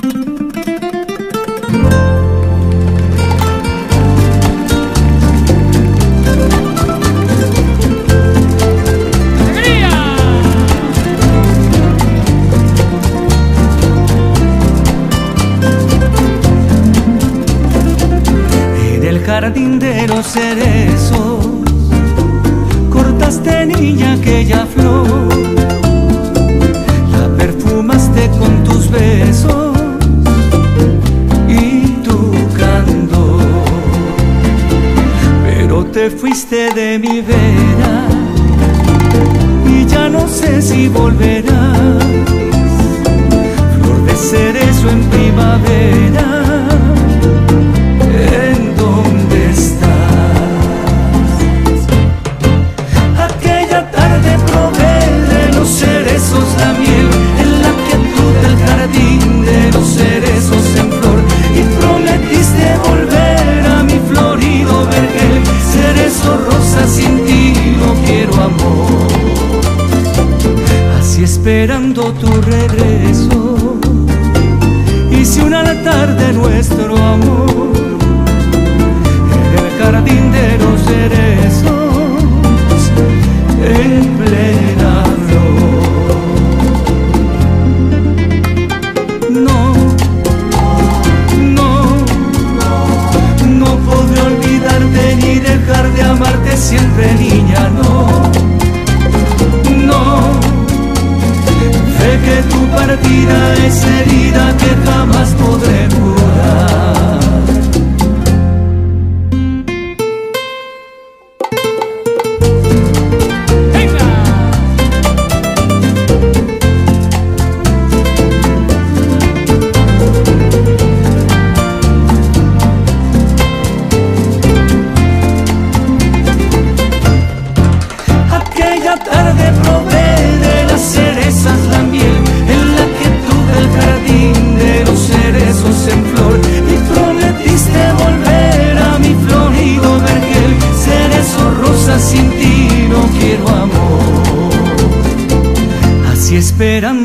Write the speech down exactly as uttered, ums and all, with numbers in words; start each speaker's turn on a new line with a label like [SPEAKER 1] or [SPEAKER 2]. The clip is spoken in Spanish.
[SPEAKER 1] Jardín de los cerezos, cortaste, niña, aquella flor, la perfumaste con tus besos y tu candor, pero te fuiste de mi vera y ya no sé si volverás. Flor de cerezo en primavera, ¿en dónde estás? Aquella tarde probé de los cerezos la miel, en la quietud del jardín de los cerezos en flor, y prometiste volver a mi florido vergel. Cerezo rosa, sin ti no quiero amor, así esperando tu regreso. Hice un altar de nuestro amor en el jardín de los cerezos, en plena flor. No, no, no podré olvidarte ni dejar de amarte siempre, niña, no, no. Sé que tu partida es herida que jamás podré curar. Aquella tarde probé de las cerezas la miel, en la quietud del jardín de los cerezos en flor, y prometiste volver a mi florido vergel. Cerezo rosa, sin ti no quiero amor, así esperando